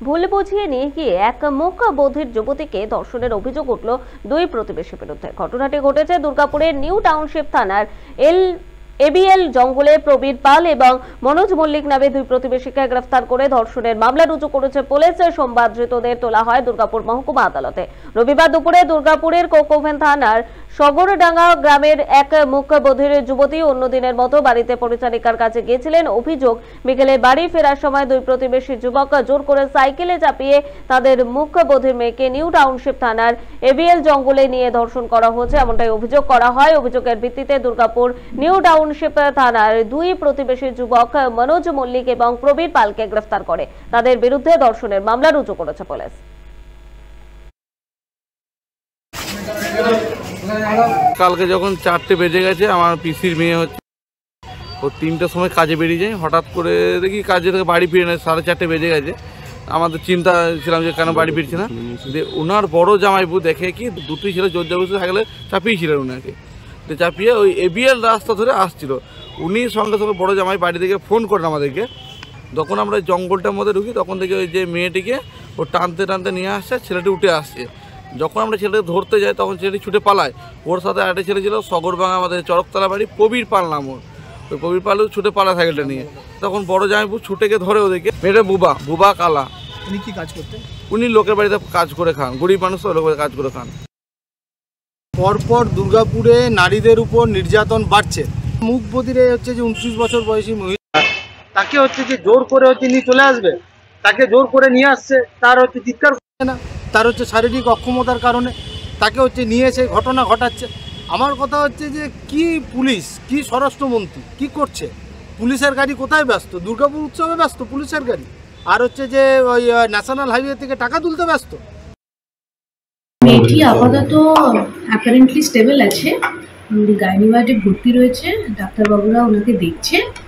ভুল বুঝিয়ে নিয়ে গিয়ে এক মুখ বধির যুবতীকে ধর্ষণের অভিযোগ উঠল দুই প্রতিবেশীর বিরুদ্ধে। ঘটনাটি ঘটেছে দুর্গাপুরের নিউ টাউনশিপ থানার এবিএল জঙ্গলে প্রবীর পাল এবং মনোজ মল্লিক নামে দুই প্রতিবেশীকে গ্রেফতার করে ধর্ষণের মামলা রুজু করেছে পুলিশ। সোমবার ধৃতদের তোলা হয় দুর্গাপুর মহকুমা আদালতে। রবিবার দুপুরে দুর্গাপুরের কোকোভেন থানার সগরডাঙ্গা গ্রামের এক মুখ বধির যুবতী অন্য দিনের মতো বাড়িতে পরিচারিকার কাছে গিয়েছিলেন। অভিযোগ, বিকেলে বাড়ি ফেরার সময় দুই প্রতিবেশী যুবক জোর করে সাইকেলে চাপিয়ে তাদের মুখ বধির মেয়েকে নিউ টাউনশিপ থানার এবিএল জঙ্গলে নিয়ে ধর্ষণ করা হয়েছে, এমনটাই অভিযোগ করা হয়। অভিযোগের ভিত্তিতে দুর্গাপুর নিউ টাউনশিপ থানার দুই প্রতিবেশী যুবক মনোজ মল্লিক এবং প্রবীর পালকে গ্রেফতার করে তাদের বিরুদ্ধে ধর্ষণের মামলা রুজু করেছে পুলিশ। কালকে যখন 4টে বেজে গেছে, আমার পিসির মেয়ে হচ্ছে, ও 3টার সময় কাজে বেরিয়ে যায়। হঠাৎ করে দেখি কাজে থেকে বাড়ি ফিরে না, 4:30 বেজে গেছে। আমাদের চিন্তা ছিলাম যে কেন বাড়ি ফিরছে না। ওনার বড় জামাইবু দেখে কি দুটি ছেলে জোর জবরদস্তি সাইকেলে চাপিয়েছিলেন ওনাকে। তো চাপিয়ে ওই এবিএল রাস্তা ধরে আসছিল। উনি সঙ্গে সঙ্গে বড় জামাই বাড়ি থেকে ফোন করেন আমাদেরকে। যখন আমরা জঙ্গলটার মধ্যে ঢুকি তখন থেকে ওই যে মেয়েটিকে ও টানতে টানতে নিয়ে আসছে, ছেলেটি উঠে আসছে। যখন আমরা ছেলেকে ধরতে যাই তখন ছেলেটি ছুটে পালায়। ওর সাথে আরেকটা ছেলে ছিল, সগরবাঙ্গা আমাদের চরকতলা বাড়ি, প্রবীর পাল নাম ওর। ওই প্রবীর পালও ছুটে পালায় সাইকেলটা নিয়ে। তখন বড় জামাইবু ছুটে গিয়ে ধরে ওদেরকে। মেয়েটা বুবা কালা। উনি কি কাজ করতেন? উনি লোকের বাড়িতে কাজ করে খান, গরিব মানুষ তো লোকের কাজ করে খান। পরপর দুর্গাপুরে নারীদের উপর নির্যাতন বাড়ছে। মুখ বধিরে হচ্ছে যে 29 বছর বয়সী মহিলা, তাকে হচ্ছে যে জোর করে হচ্ছে নিয়ে চলে আসবে, তাকে জোর করে নিয়ে আসছে। তার হচ্ছে চিৎকার করছে না, তার হচ্ছে শারীরিক অক্ষমতার কারণে তাকে হচ্ছে নিয়ে এসে ঘটনা ঘটাচ্ছে। আমার কথা হচ্ছে যে কি পুলিশ, কি স্বরাষ্ট্রমন্ত্রী কি করছে? পুলিশের গাড়ি কোথায় ব্যস্ত? দুর্গাপুর উৎসবে ব্যস্ত পুলিশের গাড়ি, আর হচ্ছে যে ওই ন্যাশনাল হাইওয়ে থেকে টাকা তুলতে ব্যস্ত। মেয়েটি আপাতত অ্যাপারেন্টলি স্টেবল আছে, গাইনি ওয়ার্ডে ভর্তি রয়েছে, ডাক্তারবাবুরা ওনাকে দেখছে।